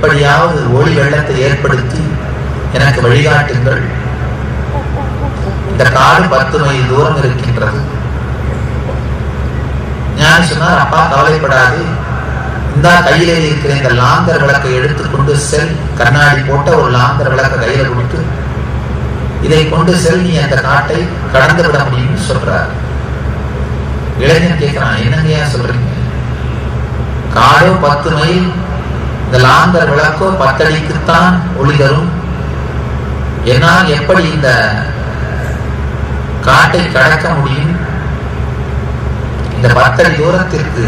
எப்படியாவது ஒளி வெள்ளத்தை ஏற்படுத்தி எனக்கு வழிகாட்டுங்கள். இந்த காடு 10 மைல் தூரம் இருக்கின்றது. ஞானி சொன்னார், அப்பா கவலைப்படாது, இந்த கையிலே இருக்கிற இந்த லாந்தர் விளக்கை எடுத்துக்கொண்டு செல். கண்ணாடி போட்ட ஒரு லாந்தர் விளக்க கையில கொடுத்து, இதை கொண்டு செல், நீ அந்த காட்டை கடந்து விட முடியும்னு சொல்றார். இளைஞன் கேட்கிறான், என்னங்கய்யா சொல்றீங்க? காடோ 10 மைல், இந்த லாந்தர் விளக்கோ 10 அடிக்குத்தான் ஒளி தரும். என்னால் எப்படி இந்த காட்டை கடக்க முடியும்? இந்த 10 அடி தூரத்திற்கு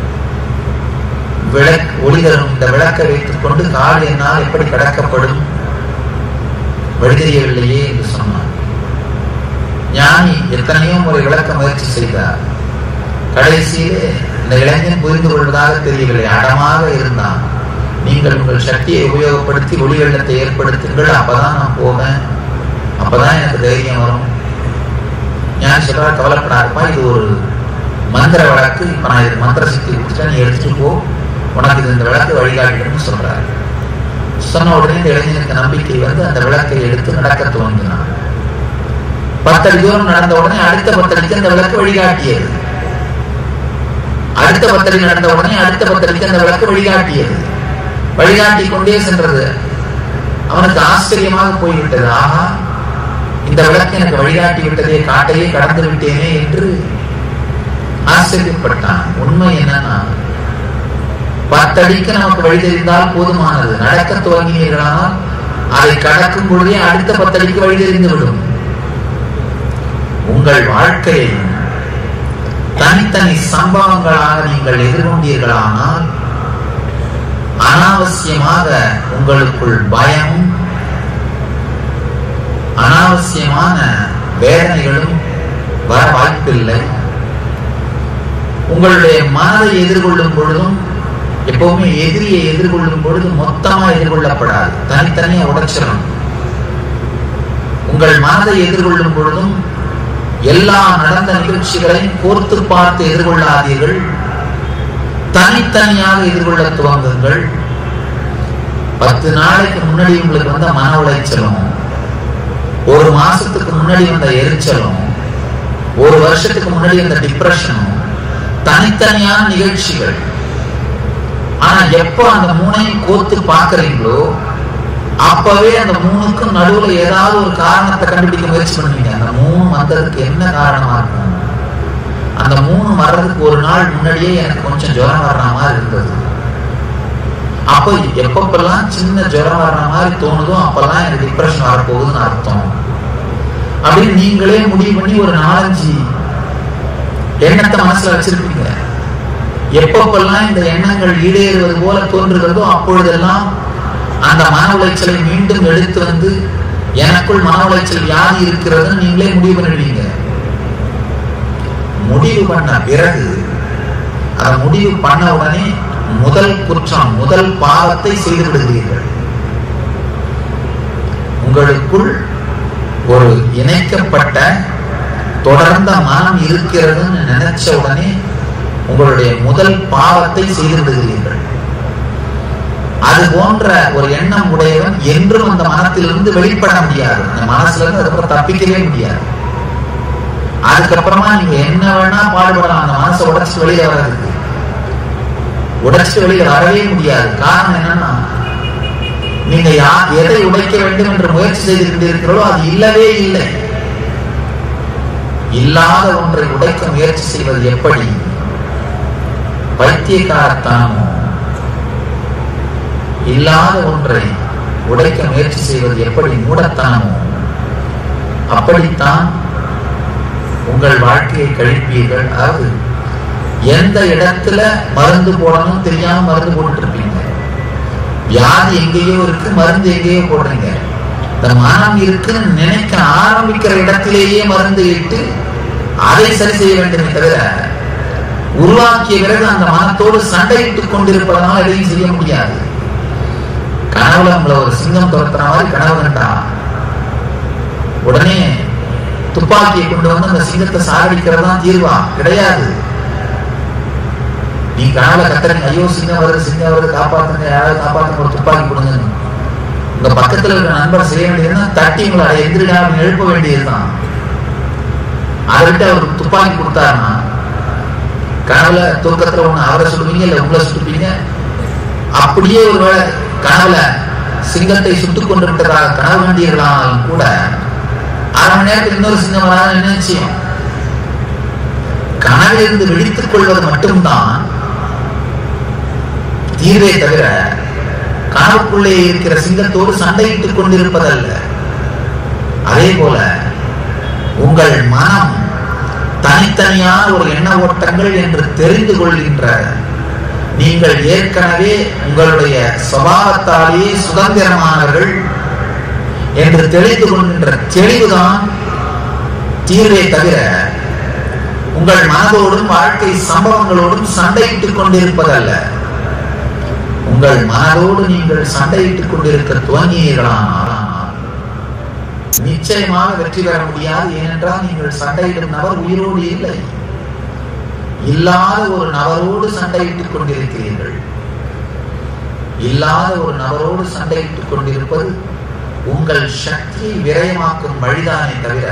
ஒளி தரும் இந்த விளக்கை வைத்துக் கொண்டு காடு என்னால் எப்படி கடக்கப்படும்? வழி தெரியவில்லையே என்று சொன்னார். ஞானி எத்தனையோ முறை விளக்க முயற்சி செய்தார். கடைசியிலே இந்த இளைஞன் புரிந்து கொள்வதாக தெரியவில்லை. அடமாக இருந்தான். நீங்கள் உங்கள் சக்தியை உபயோகப்படுத்தி ஒளி வெள்ளத்தை ஏற்படுத்துங்கள், அப்பதான் நான் போவேன், அப்பதான் எனக்கு தைரியம் வரும். ஞானி சொல்றார், கவலைப்படாதப்பா, இது ஒரு மந்திர விளக்கு, இப்ப நான் இது மந்திர சக்தி கொடுத்துட்டா, நீ எடுத்துட்டு போ, உனக்கு இது இந்த விளக்கு வழிகாட்டுன்னு சொல்றாரு. சொன்ன உடனே இந்த இளைஞனுக்கு நம்பிக்கை வந்து அந்த விளக்கை எடுத்து நடக்க துவங்கினான். 10 அடி தூரம் நடந்த உடனே அடுத்த 10 அடிக்கு அந்த விளக்கு வழிகாட்டியது. அடுத்த 10 அடி நடந்த உடனே அடுத்த 10 அடிக்கு அந்த விளக்கு வழிகாட்டியது. வழிகாட்டி கொண்டே சென்றது. அவனுக்கு ஆச்சரியமாக போய்விட்டது. ஆஹா, இந்த விளக்கு எனக்கு வழிகாட்டி விட்டதே, காட்டையே கடந்து விட்டேனே என்று ஆச்சரியப்பட்டான். உண்மை என்னன்னா, 10 அடிக்கு நமக்கு வழி தெரிந்தால் போதுமானது. நடக்க துவங்கினீர்களானால் அதை கடக்கும் பொழுதே அடுத்த 10 அடிக்கு வழி தெரிந்து விடும். உங்கள் வாழ்க்கையை தனித்தனி சம்பவங்களாக நீங்கள் எதிர்கொண்டீர்களானால் அனாவசியமாக உங்களுக்குள் பயமும் அனாவசியமான வேதனைகளும் வர வாய்ப்பில்லை. உங்களுடைய மனதை எதிர்கொள்ளும் பொழுதும், எப்பவுமே எதிரியை எதிர்கொள்ளும் பொழுது மொத்தமா எதிர்கொள்ளப்படாது, தனித்தனியா உடைச்சிடணும். உங்கள் மனதை எதிர்கொள்ளும் பொழுதும் எல்லா நடந்த நிகழ்ச்சிகளையும் கோர்த்து பார்த்து எதிர்கொள்ளாதீர்கள், தனித்தனியாக எதிர்கொள்ள துவங்குங்கள். 10 நாளைக்கு முன்னாடி உங்களுக்கு வந்த மன உளைச்சலும், 1 மாசத்துக்கு முன்னாடி வந்த எரிச்சலும், 1 வருஷத்துக்கு முன்னாடி வந்த டிப்ரெஷனும் தனித்தனியான நிகழ்ச்சிகள். ஆனா எப்ப அந்த 3ஐயும் கோர்த்து பார்க்கறீங்களோ அப்பவே அந்த 3க்கும் நடுவுல ஏதாவது ஒரு காரணத்தை கண்டுபிடிக்க முயற்சி பண்ணுவீங்க. அந்த 3 வந்ததுக்கு என்ன காரணமா இருக்கும்? அந்த 3 வர்றதுக்கு 1 நாள் முன்னாடியே எனக்கு கொஞ்சம் ஜுரம் வர்ற மாதிரி இருந்தது. அப்போ எப்பப்பெல்லாம் சின்ன ஜுரம் வர்ற மாதிரி தோணுதோ அப்பெல்லாம் எனக்கு டிப்ரெஷன் வரப்போகுதுன்னு அர்த்தம். அப்படின்னு நீங்களே முடிவு பண்ணி ஒரு 4-5 எண்ணத்தை மனசுல வச்சிருப்பீங்க. எப்பப்பெல்லாம் இந்த எண்ணங்கள் ஈடேறுவது போல தோன்றுகிறதோ அப்பொழுதெல்லாம் அந்த மன உளைச்சலை மீண்டும் எடுத்து வந்து எனக்குள் மன உளைச்சல் வியாதி இருக்கிறதுன்னு நீங்களே முடிவு பண்ணிடுவீங்க. முடிவு பண்ண பிறகு அதை முடிவு பண்ண உடனே முதல் குற்றம், முதல் பாவத்தை செய்து விடுகிறீர்கள். உங்களுக்குள் ஒரு இணைக்கப்பட்ட தொடர்ந்த மனம் இருக்கிறதுன்னு நினைச்ச உடனே உங்களுடைய முதல் பாவத்தை செய்து விடுகிறீர்கள். அது போன்ற ஒரு எண்ணம் உடையவன் என்றும் அந்த மனத்திலிருந்து வெளிப்பட முடியாது. அந்த மனசுல இருந்து அதுக்கப்புறம் தப்பிக்கவே முடியாது. அதுக்கப்புறமா நீங்க என்ன வேணா பாடுபடலாம், அந்த மனசை உடைச்சு வெளியில வர்றதுக்கு. உடைச்சு வெளியில வரவே முடியாது. காரணம் என்னன்னா, நீங்க எதை உடைக்க வேண்டும் என்று முயற்சி செய்து கொண்டிருக்கிறீர்களோ அது இல்லவே இல்லை. இல்லாத ஒன்றை உடைக்க முயற்சி செய்வது எப்படி? பைத்தியக்காரத்தனமோ. இல்லாத ஒன்றை உடைக்க முயற்சி செய்வது எப்படி மூடத்தனமோ அப்படித்தான் உங்கள் வாழ்க்கையை கழிப்பீர்கள். அதாவது எந்த இடத்துல மருந்து போடணும் தெரியாம மருந்து போட்டு இருப்பீங்க. வியாதி எங்கேயோ இருக்கு, மருந்து எங்கேயோ போடுறீங்க. இந்த மனம் இருக்குன்னு நினைக்க ஆரம்பிக்கிற இடத்திலேயே மருந்து இட்டு அதை சரி செய்ய வேண்டுமே தவிர, உருவாக்கிய பிறகு அந்த மனத்தோடு சண்டையிட்டுக் கொண்டிருப்பதனால எதையும் செய்ய முடியாது. கனவுல நம்மள ஒரு சிங்கம் துரத்துற மாதிரி கனவு கண்டா உடனே துப்பாக்கியை கொண்டு வந்து அந்த சிங்கத்தை சாகடிக்கிறதா தீர்வா? கிடையாது. நீ கனவுல கத்துறீங்க, ஐயோ சிங்கம் வருது காப்பாத்துங்க, யாராவது காப்பாத்துங்க, ஒரு துப்பாக்கி கொடுங்க. உங்க பக்கத்துல இருக்கிற நண்பர் செய்ய வேண்டியதுன்னா தட்டி உங்களை எந்திரிடா எழுப்ப வேண்டியதுதான். அதை விட்டு அவருக்கு துப்பாக்கி கொடுத்தாருன்னா கனவுல தூக்கத்துல ஒண்ணு அவரை சுடுவீங்க இல்ல உங்களை சுட்டுப்பீங்க. அப்படியே ஒருவேளை கனவுல சிங்கத்தை சுட்டுக் கொண்டு விட்டதாக கனவு கண்டீர்களானாலும் கூட அரை மணி நேரத்தில் இன்னொரு சிங்கம் வராது நிச்சயம். கனவிலிருந்து விழித்துக் கொள்வது மட்டும்தான் தீர்வே தவிர கனவுக்குள்ளே இருக்கிற சிங்கத்தோடு சண்டையிட்டுக் கொண்டிருப்பதல்ல. அதே போல உங்கள் மனம் தனித்தனியான ஒரு எண்ண ஓட்டங்கள் என்று தெரிந்து கொள்கின்ற நீங்கள் ஏற்கனவே உங்களுடைய சுபாவத்தாலேயே சுதந்திரமானவர்கள் என்று தெரிந்து கொள்கின்ற தெளிவுதான் தீர்வே தவிர உங்கள் மனதோடும் வாழ்க்கை சம்பவங்களோடும் சண்டையிட்டுக் கொண்டிருப்பதல்ல. உங்கள் மனதோடு நீங்கள் சண்டையிட்டுக் கொண்டிருக்க துவங்கினீர்களானால் நிச்சயமாக வெற்றி பெற முடியாது. ஏனென்றால் நீங்கள் சண்டையிடும் நபர் உயிரோடு இல்லை, இல்லாத ஒரு நபரோடு சண்டையிட்டுக் கொண்டிருக்கிறீர்கள். இல்லாத ஒரு நபரோடு சண்டையிட்டுக் கொண்டிருப்பது உங்கள் சக்தியை விரயமாக்கும் வழிதானே தவிர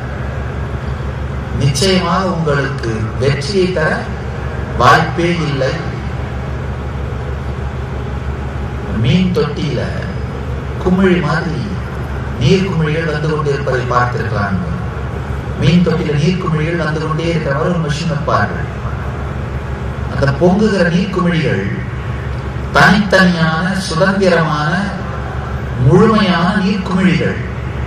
நிச்சயமாக உங்களுக்கு வெற்றியை தர வாய்ப்பே இல்லை. மீன் தொட்டியில குமிழி மாதிரி நீர் குமிழிகள் வந்து கொண்டு இருப்பதை பார்த்திருக்கலாம். மீன் தொட்டியில நீர் குமிழிகள் வந்து கொண்டே இருக்கிறவர் ஒரு மிஷின் வைப்பார்கள். அந்த பொங்குகிற நீர் குமிழிகள் தனித்தனியான சுதந்திரமான முழுமையான நீர் குமிழிகள்.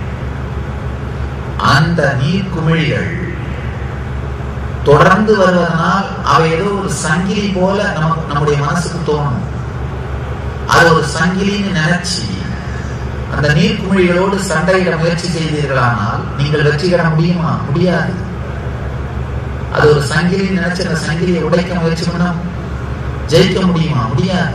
அந்த நீர் குமிழிகள் தொடர்ந்து வருவதனால் அவை ஏதோ ஒரு சங்கிலி போல நம்முடைய மனசுக்கு தோணும். அது ஒரு சங்கிலின்னு நினைச்சு அந்த நீர் குமிழிகளோடு சண்டையிட முயற்சி செய்தீர்களானால் நீங்கள் வெற்றி பெற முடியுமா? முடியாது. அது ஒரு சங்கிலி நினைச்சு அந்த சங்கிலியை உடைக்க முயற்சி பண்ண ஜெயிக்க முடியுமா? முடியாது.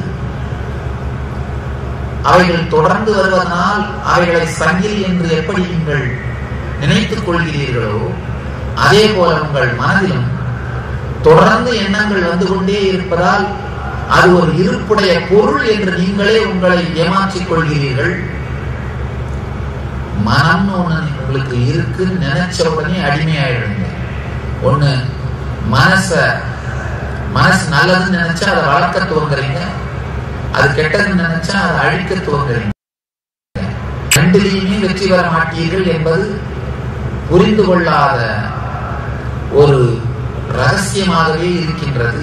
அவைகள் தொடர்ந்து வருவதனால் அவைகளை சங்கிலி என்று எப்படி நீங்கள் நினைத்துக் கொள்கிறீர்களோ அதே போல உங்கள் மனதிலும் தொடர்ந்து எண்ணங்கள் வந்து கொண்டே இருப்பதால் அது ஒரு இருப்புடைய பொருள் என்று நீங்களே உங்களை ஏமாற்றிக் கொள்கிறீர்கள். மனம் ஒண்ணு உங்களுக்கு இருக்குன்னு நினைச்ச உடனே அடிமையாயிடுங்க. ஒண்ணு மனசு நல்லதுன்னு நினைச்சா அதை வளர்க்க துவங்குறீங்க, அது கெட்டதுன்னு நினைச்சா அதை அழிக்க துவங்குறீங்க. ரெண்டிலையுமே வெற்றி பெற மாட்டீர்கள் என்பது புரிந்து கொள்ளாத ஒரு ரகசியமாகவே இருக்கின்றது.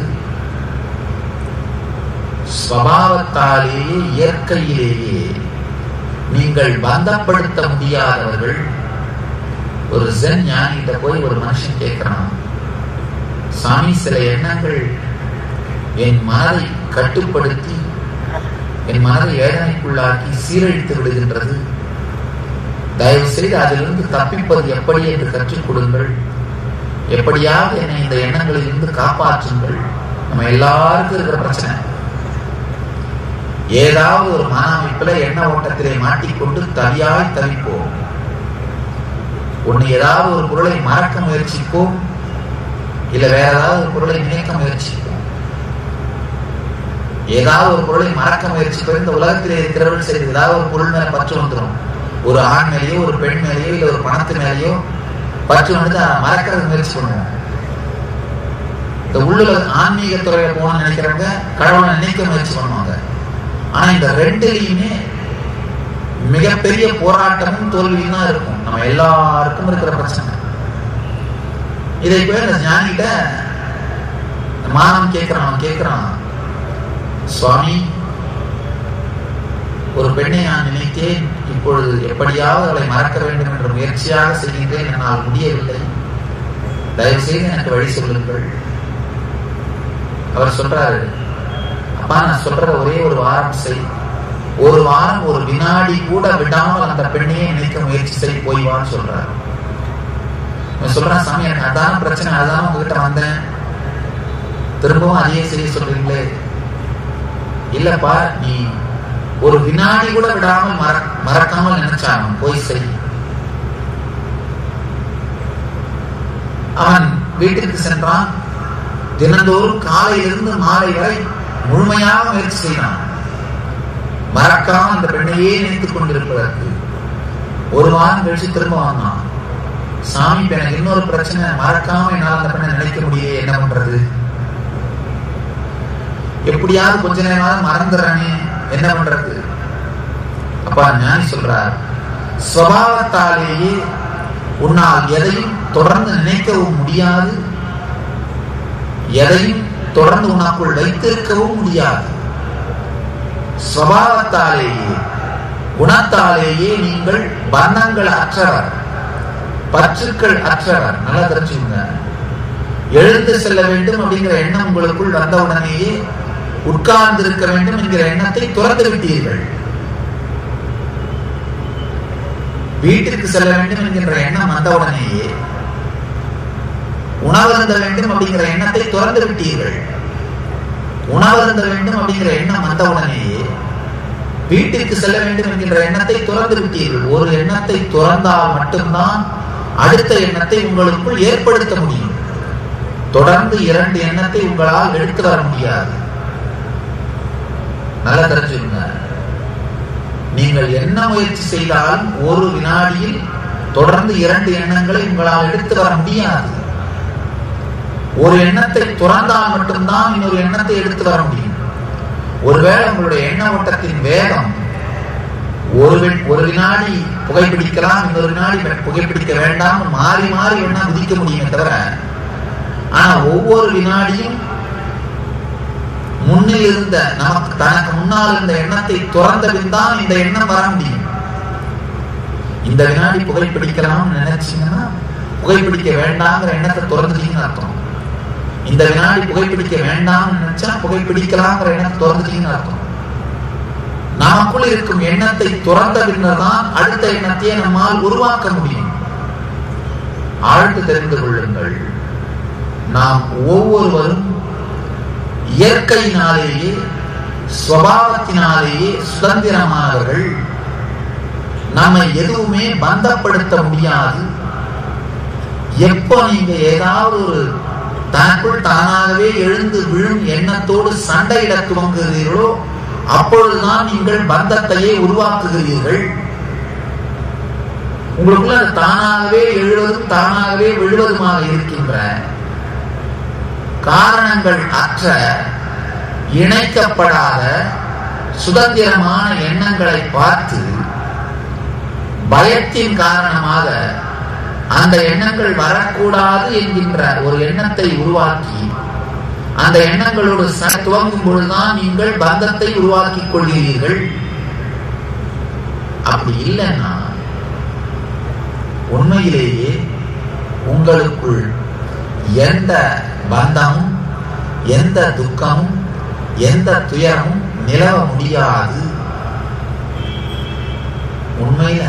ஸ்வபாவத்தாலேயே இயற்கையிலேயே நீங்கள் பந்தப்படுத்த முடியாதவர்கள். ஒரு ஜென் ஞானிகிட்ட போய் ஒரு மனுஷன் கேட்கிறான், சாமி சில எண்ணங்கள் என் மனதை கட்டுப்படுத்தி என் மனதை வேதனைக்குள்ளாக்கி சீரழித்து விடுகின்றது, தயவு செய்து அதிலிருந்து தப்பிப்பது எப்படி என்று கற்றுக் கொடுங்கள், எப்படியாவது என்னை இந்த எண்ணங்களில் இருந்து காப்பாற்றுங்கள். நம்ம எல்லாருக்கும் இருக்கிற பிரச்சனை ஏதாவது ஒரு மன அமைப்புல எண்ண ஓட்டத்திலே மாட்டிக்கொண்டு தவியாய் தவிப்போம். ஒண்ணு ஏதாவது ஒரு பொருளை மறக்க முயற்சிப்போம், இல்ல வேற ஏதாவது ஒரு பொருளை நினைக்க முயற்சிப்போம். ஏதாவது ஒரு பொருளை மறக்க முயற்சிப்போம். இந்த உலகத்திலே இருக்கிறவர்கள் சரி ஏதாவது ஒரு பொருள் மேல பற்று வந்துடும். ஒரு ஆண் மேலேயோ ஒரு பெண் மேலேயோ இல்ல ஒரு பணத்து மேலேயோ பற்று வந்து மறக்கிறது முயற்சி பண்ணுவோம். இந்த உள்ள ஆன்மீக துறையில போகணும்னு நினைக்கிறவங்க கடவுளை நினைக்க முயற்சி பண்ணுவாங்க. ஆனா இந்த ரெண்டுலையுமே மிகப்பெரிய போராட்டமும் தோல்வியும் தான் இருக்கும். நம்ம எல்லாருக்கும் இருக்கிற பிரச்சனை. இதை போய் இந்த ஞானிகிட்ட மாணவன் கேட்கிறான், சுவாமி ஒரு பெண்ணை நான் நினைத்தேன், இப்பொழுது எப்படியாவது அவளை மறக்க வேண்டும் என்ற முயற்சியாக செய்கின்றேன், என்னால் முடியவில்லை, தயவு செய்து எனக்கு வழி சொல்லுங்கள். அவர் சொல்றாரு, அப்பா நான் சொல்ற ஒரே ஒரு வாரம் செய், ஒரு வாரம் ஒரு வினாடி கூட விடாமல் அந்த பெண்ணையே நினைக்க முயற்சி செய்ய போய்வான்னு சொல்றாரு. சொல்றான், சாமி எனக்கு அதான பிரச்சனை, அதான் உங்ககிட்ட வந்தேன், திரும்பவும் அதையே செய்ய சொல்றீங்களே. இல்லப்பா நீ ஒரு வினாடி கூட விடாமல் மறக்காமல் நினைச்சான், போய் செய். அவன் வீட்டிற்கு சென்றான். தினந்தோறும் காலையிலிருந்து மாலை வரை முழுமையாக முயற்சி செய்யலாம். மறக்காம அந்த பெண்ணையே நினைத்துக் கொண்டிருப்பதற்கு. ஒரு வாரம் கழிச்சு திரும்ப வந்தான். சாமி, எனக்கு இன்னொரு பிரச்சனை, மறக்காம என்னால் அந்த பெண்ணை நினைக்க முடியல, என்ன பண்றது? எப்படியாவது கொஞ்ச நேரம் மறந்துறானே, என்ன பண்றது? அப்பா ஞானி சொல்றார், ஸ்வபாவத்தாலேயே உன்னால் எதையும் தொடர்ந்து நினைக்கவும் முடியாது, எதையும் தொடர்ந்து உனக்குள் வைத்திருக்கவும் முடியாது. ஸ்வபாவத்தாலேயே குணத்தாலேயே நீங்கள் பந்தங்கள் அற்றவர், பற்றுக்கள் அற்றவர். நல்லா தெரிஞ்சுங்க. எழுந்து செல்ல வேண்டும் அப்படிங்கிற எண்ணம் உங்களுக்குள் வந்த உடனேயே உட்கார்ந்து இருக்க வேண்டும் என்கிற எண்ணத்தை துறந்து விட்டீர்கள். வீட்டிற்கு செல்ல வேண்டும் என்கின்ற எண்ணம் வந்தவுடனேயே உணவருந்த வேண்டும் அப்படிங்கிற எண்ணத்தை துறந்து விட்டீர்கள். உணவருந்த வேண்டும் அப்படிங்கிற எண்ணம் வந்தவுடனேயே வீட்டிற்கு செல்ல வேண்டும் என்கின்ற எண்ணத்தை துறந்து விட்டீர்கள். ஒரு எண்ணத்தை துறந்தால் மட்டும்தான் அடுத்த எண்ணத்தை உங்களுக்குள் ஏற்படுத்த முடியும். தொடர்ந்து இரண்டு எண்ணத்தை உங்களால் எடுத்து வர முடியாது. நல்லா தெரிஞ்சுங்க. நீங்கள் என்ன முயற்சி செய்தாலும் ஒரு வினாடியில் தொடர்ந்து இரண்டு எண்ணங்களை உங்களால் எடுத்து வர முடியாது. ஒரு எண்ணத்தை துறந்தால் மட்டும்தான் இன்னொரு எண்ணத்தை எடுத்து வர முடியும். ஒருவேளை உங்களுடைய எண்ண ஓட்டத்தின் வேகம் ஒரு வினாடி புகைப்பிடிக்கலாம், இன்னொரு வினாடி புகைப்பிடிக்க வேண்டாம், மாறி மாறி எண்ணம் குதிக்க முடியுமே தவிர, ஆனா ஒவ்வொரு வினாடியும் முன்னில் இருந்த நமக்கு தனக்கு முன்னால் இருந்த எண்ணத்தை துறந்த பின் தான் இந்த எண்ணம் வர முடியும். இந்த வினாடி புகைப்பிடிக்கலாம் நினைச்சீங்கன்னா புகைப்பிடிக்க வேண்டாம்ங்கிற எண்ணத்தை துறந்துட்டீங்கன்னு அர்த்தம். இந்த வினாடி புகைப்பிடிக்க வேண்டாம் நினைச்சா புகைப்பிடிக்கலாம்ங்கிற எண்ணத்தை துறந்துட்டீங்கன்னு அர்த்தம். நமக்குள் இருக்கும் எண்ணத்தை துறந்த பின்னர் தான் அடுத்த எண்ணத்தையே நம்மால் உருவாக்க முடியும். ஆழ்ந்து தெரிந்து கொள்ளுங்கள், நாம் ஒவ்வொருவரும் இயற்கையினாலேயே ஸ்வபாவத்தினாலேயே சுதந்திரமானவர்கள். நம்மை எதுவுமே பந்தப்படுத்த முடியாது. எப்போ நீங்க ஏதாவது ஒரு தனக்குள் தானாகவே எழுந்து விழும் எண்ணத்தோடு சண்டையிட துவங்குகிறீர்களோ அப்பொழுதுதான் நீங்கள் பந்தத்தையே உருவாக்குகிறீர்கள். உங்களுக்குள்ள தானாகவே எழுவதும் தானாகவே விழுவதுமாக இருக்கின்ற காரணங்கள் அற்ற இணைக்கப்படாத சுதந்திரமான எண்ணங்களை பார்த்து பயத்தின் காரணமாக அந்த எண்ணங்கள் வரக்கூடாது என்கின்ற ஒரு எண்ணத்தை உருவாக்கி அந்த எண்ணங்களோடு துவங்கும் பொழுதுதான் நீங்கள் பந்தத்தை உருவாக்கிக் கொள்கிறீர்கள். அப்படி இல்லைன்னா உண்மையிலேயே உங்களுக்குள் எந்த பந்தமும் எந்த துக்கமும் எந்த துயரமும் நிலவ முடியாது. உண்மையில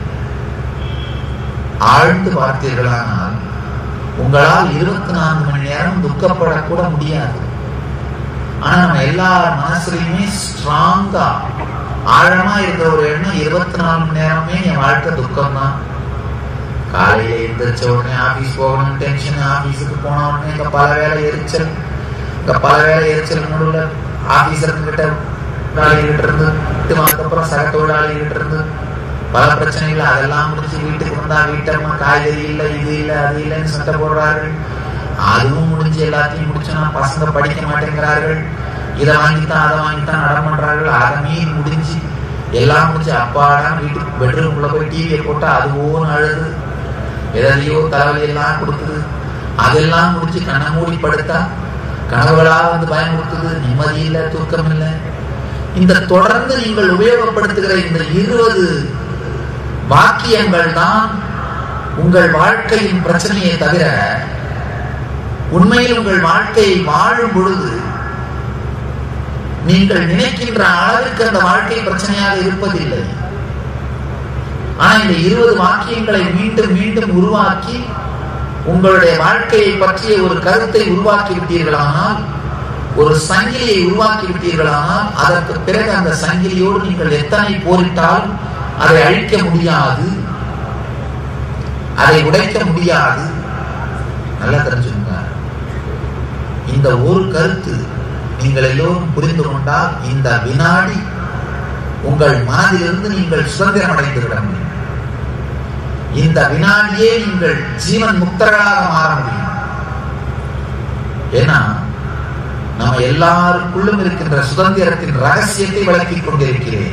ஆழ்ந்து பார்த்தீர்களானால் உங்களால் 24 மணி நேரம் துக்கப்படக்கூட முடியாது. ஆனா நம்ம எல்லார் மனசுலையுமே ஸ்ட்ராங்கா ஆழமா இருக்கிற ஒரு எண்ணம் 24 மணி நேரமே என் வாழ்க்கை துக்கம் தான். காலையில எழுந்திரிச்ச உடனே ஆபீஸ் போகணும் டென்ஷன், ஆபீஸுக்கு போன உடனே இங்க பல வேலை எரிச்சல், நடுவில் ஆபீசர்கிட்ட வேலைகிட்ட இருந்து அதுக்கப்புறம் சக தொழிலாளிகிட்ட இருந்து பல பிரச்சனைகள். அதெல்லாம் முடிச்சு வீட்டுக்கு வந்தா வீட்டம்மா காய்கறி இல்லை, இது இல்லை, அது இல்லைன்னு சண்டை போடுறார்கள். அதுவும் முடிஞ்சு எல்லாத்தையும் முடிச்சோன்னா பசங்க படிக்க மாட்டேங்கிறார்கள். இதை வாங்கித்தான் அதை வாங்கித்தான் அடம் பண்றார்கள். அதை மீன் முடிஞ்சு எல்லாம் முடிஞ்சு அப்பாடா வீட்டுக்கு பெட்ரூம்குள்ள போய் டிவியை போட்டா அதுவோன்னு அழுது எதையோ தலைவலி எல்லாம் கொடுக்குது. அதெல்லாம் முடிச்சு கண்ணை மூடி படுத்தா கனவுகளா வந்து பயம் கொடுக்குது, நிம்மதி இல்லை, தூக்கம் இல்லை. இந்த தொடர்ந்து நீங்கள் உபயோகப்படுத்துகிற இந்த 20 வாக்கியங்கள் தான் உங்கள் வாழ்க்கையின் பிரச்சனையை தவிர உண்மையில் உங்கள் வாழ்க்கையை வாழும் பொழுது நீங்கள் நினைக்கின்ற அளவுக்கு அந்த வாழ்க்கை பிரச்சனையாக இருப்பதில்லை. ஆனா இந்த 20 வாக்கியங்களை மீண்டும் மீண்டும் உருவாக்கி உங்களுடைய வாழ்க்கையை பற்றிய ஒரு கருத்தை உருவாக்கி விட்டீர்களானால், ஒரு சங்கிலியை உருவாக்கி விட்டீர்களானால், அதற்கு பிறகு அந்த சங்கிலியோடு நீங்கள் எத்தனை போரிட்டாலும் அதை அழிக்க முடியாது, அதை உடைக்க முடியாது. நல்லா தெரிஞ்சுங்க. இந்த ஒரு கருத்து நீங்கள் எல்லோரும் புரிந்து கொண்டால் இந்த வினாடி உங்கள் மனதிலிருந்து நீங்கள் சுதந்திரம் அடைந்து விட முடியும். இந்த வினாடியே நீங்கள் ஜீவன் முக்தர்களாக மாற முடியும். ஏன்னா நாம் எல்லாருக்குள்ளும் இருக்கின்ற சுதந்திரத்தின் ரகசியத்தை விளக்கிக் கொண்டிருக்கிறேன்.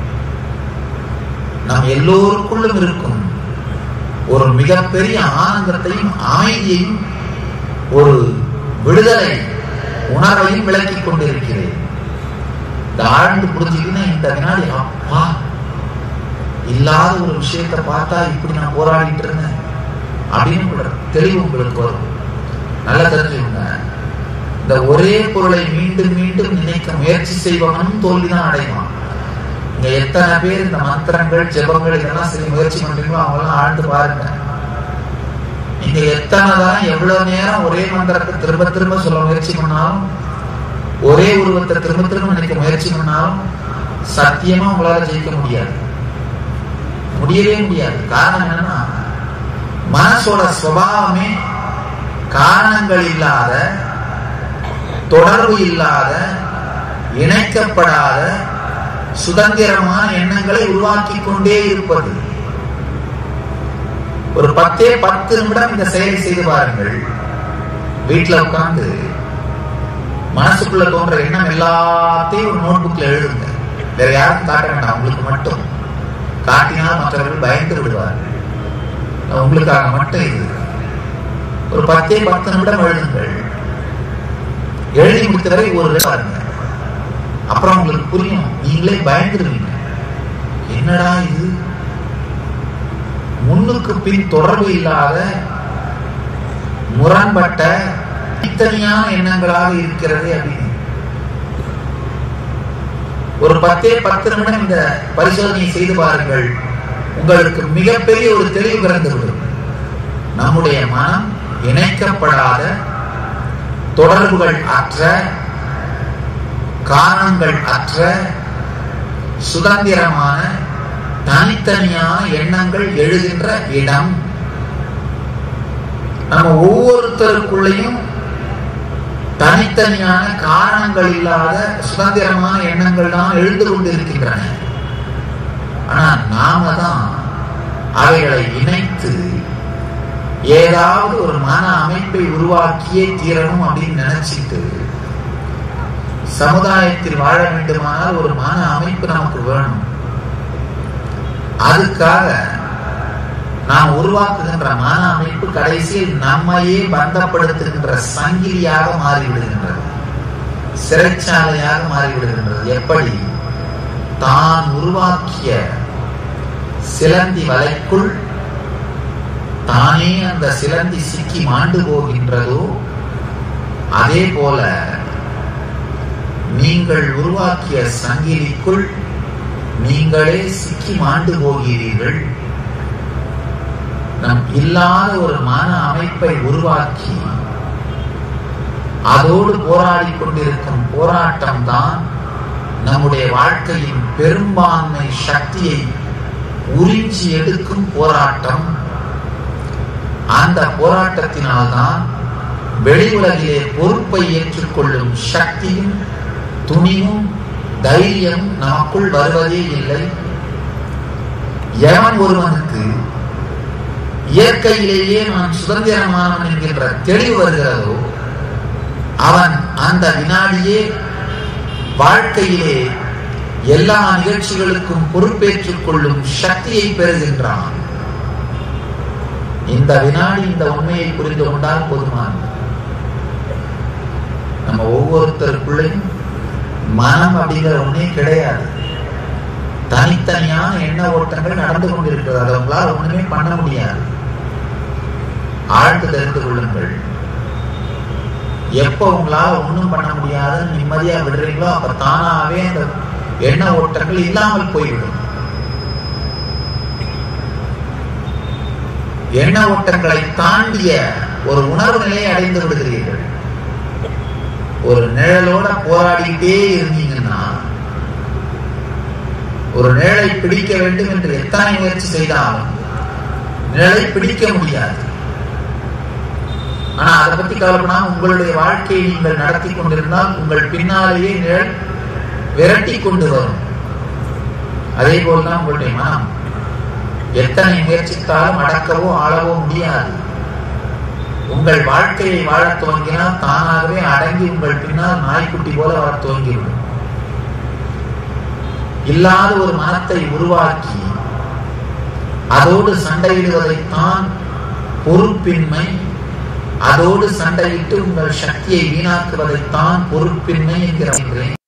நாம் எல்லோருக்குள்ளும் இருக்கும் ஒரு மிகப்பெரிய ஆனந்தத்தையும் அமைதியையும் ஒரு விடுதலை உணர்வையும் விளக்கிக் கொண்டிருக்கிறேன். இந்த ஆழ்ந்து புரிஞ்சுக்கினா இந்த வினாடி அப்பா இல்லாத ஒரு விஷயத்தை பார்த்தா இப்படி நான் போராடிட்டு இருந்தேன் அப்படின்னு தெளிவு உங்களுக்கு வரும். நல்லா தெரிஞ்சுக்கோங்க, இந்த ஒரே பொருளை மீண்டும் மீண்டும் நினைக்க முயற்சி செய்வவனும் தோல்விதான் அடைவான். இங்க எத்தனை பேர் இந்த மந்திரங்கள் ஜெபங்கள் இதெல்லாம் சரி முயற்சி பண்றீங்களோ அவங்கெல்லாம் ஆழ்ந்து பாருங்க. நீங்க எத்தனைதான் எவ்வளவு நேரம் ஒரே மந்திரத்தை திரும்ப திரும்ப சொல்ல முயற்சி பண்ணாலும், ஒரே உருவத்தை திரும்ப திரும்ப நினைக்க முயற்சி பண்ணாலும் சத்தியமா உங்களால ஜெயிக்க முடியாது, முடியவே முடியாது. காரணம் என்னன்னா மனசோட சுபாவமே காரணங்கள் இல்லாத, தொடர்பு இல்லாத, இணைக்கப்படாத சுதந்திரமான எண்ணங்களை உருவாக்கி கொண்டே இருப்பது. ஒரு 10 நிமிடம் இந்த செயலை செய்து பாருங்கள். வீட்டுல உட்கார்ந்து மனசுக்குள்ள தோன்ற எண்ணம் எல்லாத்தையும் ஒரு நோட் புக்ல எழுதுங்க. வேற யாருக்கும் காட்ட வேண்டாம், உங்களுக்கு மட்டும். காட்டினால் மற்றவர்கள் பயந்து விடுவார்கள். உங்களுக்காக மட்டும் இது. ஒரு 10 நிமிடம் எழுதுங்கள். எழுதி முடித்தவரை ஒரு பாருங்க. அப்புறம் உங்களுக்கு புரியும், நீங்களே பயந்துருவீங்க. என்னடா இது முன்னுக்கு பின் தொடர்பு இல்லாத முரண்பட்ட தனித்தனியான எண்ணங்களாக இருக்கிறது அப்படின்னு. ஒரு 10 நிமிடம் இந்த பரிசோதனையை செய்து பாருங்கள். உங்களுக்கு மிகப்பெரிய ஒரு தெளிவு பிறந்துவிடும். நம்முடைய மனம் இணைக்கப்படாத, தொடர்புகள் அற்ற, காரணங்கள் அற்ற, சுதந்திரமான தனித்தனியான எண்ணங்கள் எழுகின்ற இடம். நம்ம ஒவ்வொருத்தருக்குள்ளையும் தனித்தனியான காரணங்கள் இல்லாத சுதந்திரமான எண்ணங்கள் தான் எழுந்து கொண்டிருக்கின்றன. ஆனா நாம தான் அவைகளை இணைத்து ஏதாவது ஒரு மன அமைப்பை உருவாக்கியே தீரணும் அப்படின்னு நினைச்சிட்டு சமுதாயத்தில் வாழ வேண்டுமானால் ஒரு மன அமைப்பு நமக்கு வேணும். அதுக்காக நாம் உருவாக்குகின்ற மன அமைப்பு கடைசியில் நம்மையே பந்தப்படுத்துகின்ற சங்கிலியாக மாறிவிடுகின்றது, சிறைச்சாலையாக மாறிவிடுகின்றது. எப்படி தான் உருவாக்கிய சிலந்தி வலைக்குள் தானே அந்த சிலந்தி சிக்கி மாண்டு போகின்றதோ, அதே போல நீங்கள் உருவாக்கிய சங்கிலிக்குள் நீங்களே சிக்கி மாண்டு போகிறீர்கள். நம் இல்லாத ஒரு மன அமைப்பை உருவாக்கி அதோடு போராடி கொண்டிருக்கும் போராட்டம் தான் நம்முடைய வாழ்க்கையின் பெரும்பான்மை சக்தியை உறிஞ்சி எடுக்கும் போராட்டம். அந்த போராட்டத்தினால்தான் வெளி உலகிலே பொறுப்பை ஏற்றுக்கொள்ளும் சக்தியும் துணிவும் தைரியம் நமக்குள் வருவதே இல்லை. எவன் ஒருவனுக்கு இயற்கையிலேயே நான் சுதந்திரமானவன் என்கின்ற தெளிவு வருகிறதோ அவன் அந்த வினாடியே வாழ்க்கையிலே எல்லா நிகழ்ச்சிகளுக்கும் பொறுப்பேற்றுக் கொள்ளும் சக்தியை பெறுகின்றான். இந்த வினாடி இந்த உண்மையை புரிந்து கொண்டால் போதுமானது. நம்ம ஒவ்வொருத்தருக்குள்ளையும் மனம் அப்படிங்கிற ஒண்ணே கிடையாது. தனித்தனியான எண்ண ஓட்டங்கள் நடந்து கொண்டிருக்கிறது. அதை உங்களால் ஒண்ணுமே பண்ண முடியாது. ஆழ்ந்து தெரிந்து கொள்ளுங்கள். எப்ப உங்களால் ஒண்ணும் பண்ண முடியாது நிம்மதியா விடுறீங்களோ அப்ப தானாவே அந்த எண்ண ஓட்டங்கள் இல்லாமல் போய்விடும். எண்ண ஓட்டங்களை தாண்டிய ஒரு உணர்வு நிலையை அடைந்து விடுகிறீர்கள். ஒரு நிழலோட போராடிட்டே இருந்தீங்கன்னா, ஒரு நிழலை பிடிக்க வேண்டும் என்று எத்தனை முயற்சி செய்தாலும் நிழலை பிடிக்க முடியாது. ஆனா அதை பத்தி கவலைப்படாம உங்களுடைய வாழ்க்கையை நீங்கள் நடத்தி கொண்டிருந்தால் உங்கள் பின்னாலேயே நிழல் விரட்டி கொண்டு வரும். அதே போல்தான் உங்களுடைய மனம். எத்தனை முயற்சித்தாலும் அடக்கவோ ஆளவோ முடியாது. உங்கள் வாழ்க்கையை வாழ துவங்கினால் தானாகவே அடங்கி உங்கள் பின்னால் நாய்க்குட்டி போல வர துவங்கிவிடும். இல்லாத ஒரு மனத்தை உருவாக்கி அதோடு சண்டையிடுவதைத்தான் பொறுப்பின்மை, அதோடு சண்டையிட்டு உங்கள் சக்தியை வீணாக்குவதைத்தான் பொறுப்பின்மை என்கிறேன்.